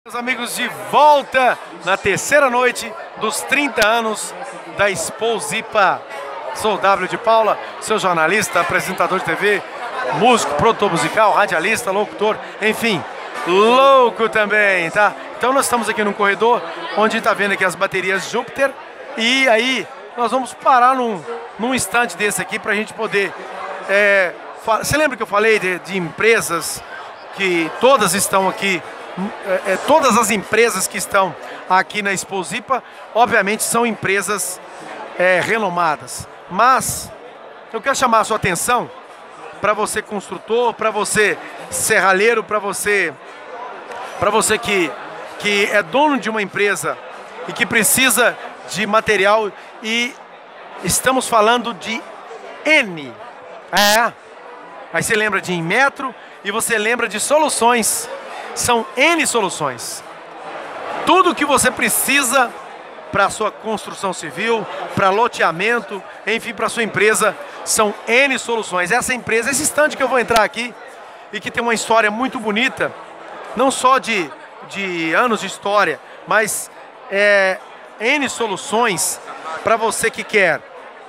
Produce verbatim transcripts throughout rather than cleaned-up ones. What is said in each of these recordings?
Meus amigos, de volta na terceira noite dos trinta anos da Exposipa. Sou o W de Paula, seu jornalista, apresentador de T V, músico, produtor musical, radialista, locutor, enfim, louco também, tá? Então nós estamos aqui num corredor onde está vendo aqui as baterias Júpiter e aí nós vamos parar num, num instante desse aqui para a gente poder... É, você lembra que eu falei de, de empresas que todas estão aqui? É, é, todas as empresas que estão aqui na Exposipa, obviamente, são empresas é, renomadas. Mas eu quero chamar a sua atenção para você construtor, para você serralheiro, para você, para você que, que é dono de uma empresa e que precisa de material, e estamos falando de N. É. Aí você lembra de Inmetro e você lembra de soluções. São N soluções. Tudo que você precisa para a sua construção civil, para loteamento, enfim, para a sua empresa, são N soluções. Essa empresa, esse estande que eu vou entrar aqui, e que tem uma história muito bonita, não só de, de anos de história, mas é, N soluções para você que quer.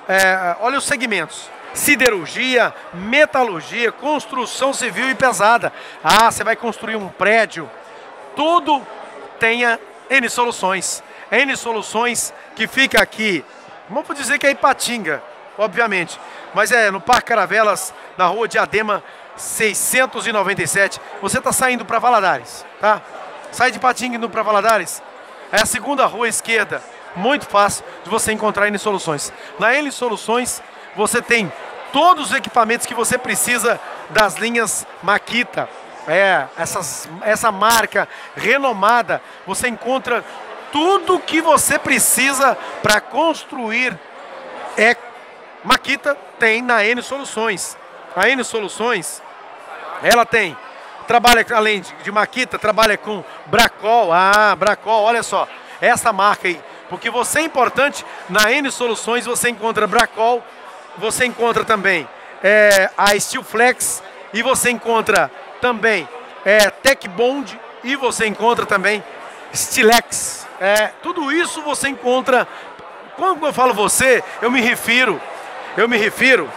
É, olha os segmentos. Siderurgia, metalurgia, construção civil e pesada. Ah, você vai construir um prédio. Tudo tenha N soluções. N soluções que fica aqui. Vamos dizer que é Ipatinga, obviamente. Mas é no Parque Caravelas, na rua Diadema seiscentos e noventa e sete. Você está saindo para Valadares, tá? Sai de Ipatinga indo para Valadares. É a segunda rua esquerda. Muito fácil de você encontrar N soluções. Na N soluções você tem todos os equipamentos que você precisa das linhas Makita. É, essas, essa marca renomada, você encontra tudo que você precisa para construir. É, Makita tem na N Soluções. A N Soluções, ela tem, trabalha além de, de Makita, trabalha com Bracol. Ah, Bracol, olha só, essa marca aí. Porque você é importante, na N Soluções você encontra Bracol, você encontra também é, a Steelflex, e você encontra também é, Tecbond, e você encontra também Stilex. É, tudo isso você encontra. Quando eu falo você, eu me refiro, eu me refiro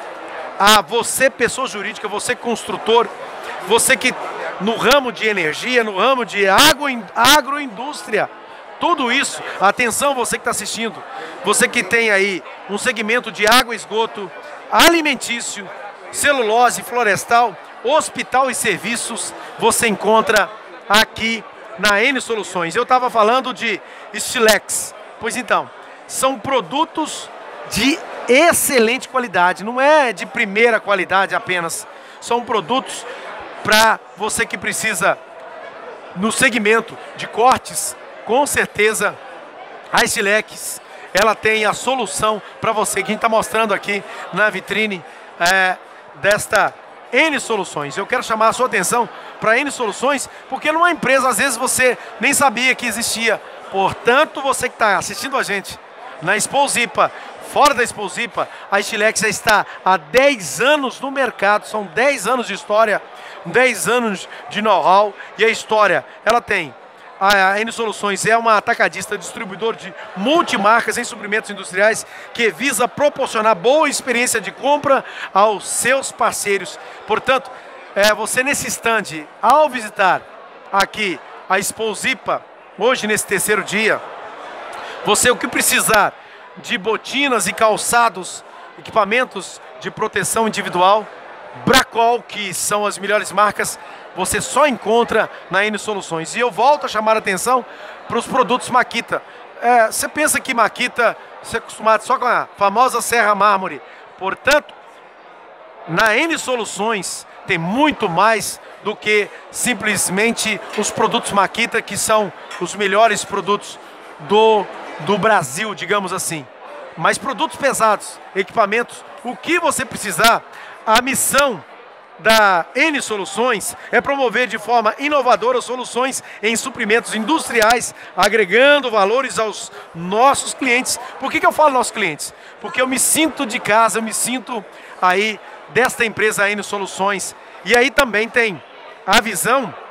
a você, pessoa jurídica, você construtor, você que no ramo de energia, no ramo de agro, agroindústria. Tudo isso, atenção você que está assistindo, você que tem aí um segmento de água e esgoto, alimentício, celulose, florestal, hospital e serviços, você encontra aqui na N Soluções. Eu estava falando de Stilex, pois então, são produtos de excelente qualidade, não é de primeira qualidade apenas, são produtos para você que precisa no segmento de cortes. Com certeza, a Stilex, ela tem a solução para você, que a gente está mostrando aqui na vitrine é, desta N Soluções. Eu quero chamar a sua atenção para N Soluções, porque numa empresa, às vezes, você nem sabia que existia. Portanto, você que está assistindo a gente na Exposipa, fora da Exposipa, a Stilex já está há dez anos no mercado, são dez anos de história, dez anos de know-how, e a história, ela tem... A N Soluções é uma atacadista distribuidor de multimarcas em suprimentos industriais que visa proporcionar boa experiência de compra aos seus parceiros. Portanto, é, você nesse stand, ao visitar aqui a Exposipa, hoje nesse terceiro dia, você o que precisar de botinas e calçados, equipamentos de proteção individual, Bracol, que são as melhores marcas, você só encontra na N Soluções. E eu volto a chamar a atenção para os produtos Makita. É, você pensa que Makita, você é acostumado só com a famosa Serra Mármore. Portanto, na N Soluções tem muito mais do que simplesmente os produtos Makita, que são os melhores produtos do, do Brasil, digamos assim. Mas produtos pesados, equipamentos, o que você precisar. A missão da N Soluções é promover de forma inovadora soluções em suprimentos industriais, agregando valores aos nossos clientes. Por que que eu falo nossos clientes? Porque eu me sinto de casa, eu me sinto aí desta empresa N Soluções. E aí também tem a visão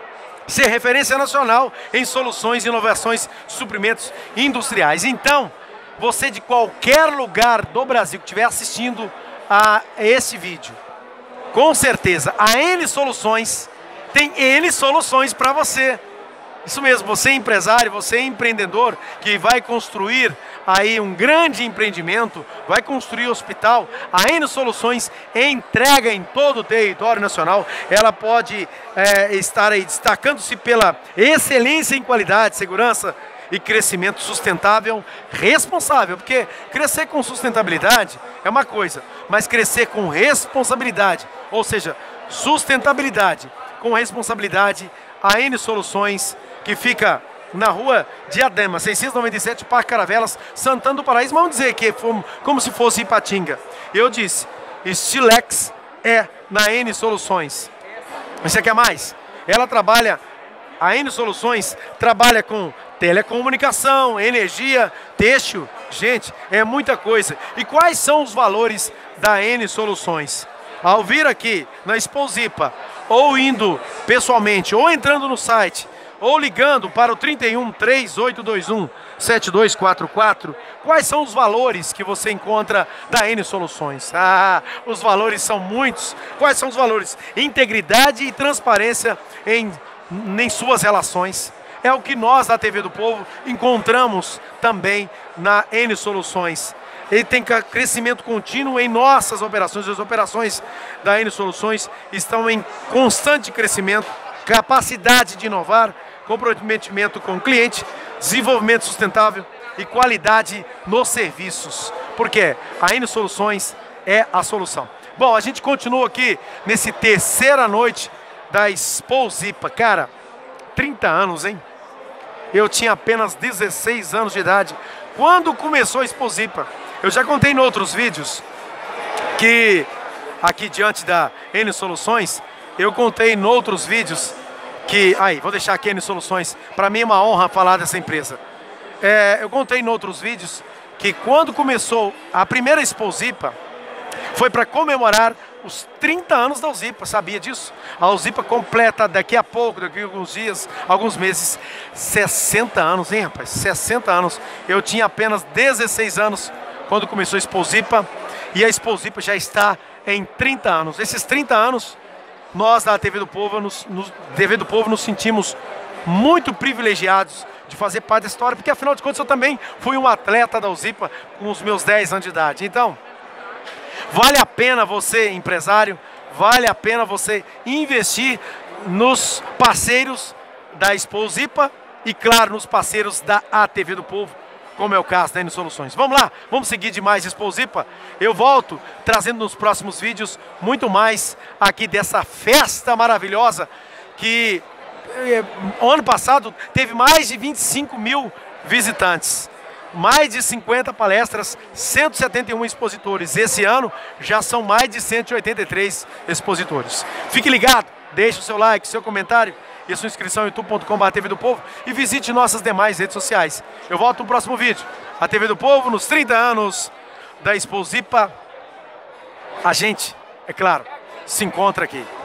ser referência nacional em soluções, inovações, suprimentos industriais. Então, você de qualquer lugar do Brasil que estiver assistindo a esse vídeo, com certeza, a N Soluções tem N soluções para você. Isso mesmo, você é empresário, você é empreendedor que vai construir aí um grande empreendimento, vai construir hospital, a N Soluções entrega em todo o território nacional. Ela pode é, estar aí destacando-se pela excelência em qualidade, segurança e crescimento sustentável, responsável, porque crescer com sustentabilidade é uma coisa, mas crescer com responsabilidade, ou seja, sustentabilidade com responsabilidade, a N Soluções, que fica na rua Diadema, seiscentos e noventa e sete, Parque Caravelas, Santana do Paraíso. Vamos dizer que fomos como se fosse Ipatinga. Eu disse, Estilex é na N Soluções. Você quer mais? Ela trabalha, a N Soluções trabalha com telecomunicação, energia, têxtil. Gente, é muita coisa. E quais são os valores da N Soluções? Ao vir aqui na Exposipa, ou indo pessoalmente, ou entrando no site, ou ligando para o trinta e um, três oito dois um, sete dois quatro quatro, quais são os valores que você encontra da N Soluções? Ah, os valores são muitos. Quais são os valores? Integridade e transparência em, em suas relações. É o que nós da T V do Povo encontramos também na N Soluções. Ele tem crescimento contínuo em nossas operações. As operações da N Soluções estão em constante crescimento, capacidade de inovar, comprometimento com o cliente, desenvolvimento sustentável e qualidade nos serviços. Porque a N Soluções é a solução. Bom, a gente continua aqui nesse terceira noite da Exposipa. Cara, trinta anos, hein? Eu tinha apenas dezesseis anos de idade quando começou a Exposipa. Eu já contei em outros vídeos que aqui diante da N Soluções, eu contei em outros vídeos que... Aí, vou deixar aqui N Soluções. Para mim é uma honra falar dessa empresa. É, eu contei em outros vídeos que quando começou a primeira Exposipa, foi para comemorar os trinta anos da Alzipa. Sabia disso? A Alzipa completa daqui a pouco, daqui a alguns dias, alguns meses, sessenta anos, hein, rapaz? sessenta anos. Eu tinha apenas dezesseis anos quando começou a Exposipa, e a Exposipa já está em trinta anos. Esses trinta anos, nós da T V do Povo, nos, nos, T V do Povo nos sentimos muito privilegiados de fazer parte da história, porque afinal de contas eu também fui um atleta da Alzipa com os meus dez anos de idade. Então, vale a pena você, empresário, vale a pena você investir nos parceiros da Exposipa e, claro, nos parceiros da A T V do Povo, como é o caso da N Soluções. Vamos lá, vamos seguir demais Exposipa. Eu volto trazendo nos próximos vídeos muito mais aqui dessa festa maravilhosa que eh, ano passado teve mais de vinte e cinco mil visitantes. Mais de cinquenta palestras, cento e setenta e um expositores. Esse ano já são mais de cento e oitenta e três expositores. Fique ligado, deixe o seu like, seu comentário e a sua inscrição em youtube ponto com barra T V do Povo e visite nossas demais redes sociais. Eu volto no próximo vídeo. A T V do Povo nos trinta anos da Exposipa. A gente, é claro, se encontra aqui.